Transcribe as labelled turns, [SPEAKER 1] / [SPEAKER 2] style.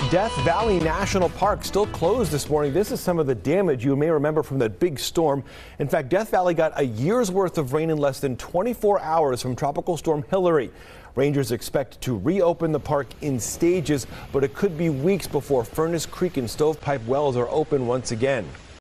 [SPEAKER 1] Death Valley National Park still closed this morning. This is some of the damage you may remember from that big storm. In fact, Death Valley got a year's worth of rain in less than 24 hours from Tropical Storm Hilary. Rangers expect to reopen the park in stages, but it could be weeks before Furnace Creek and Stovepipe Wells are open once again.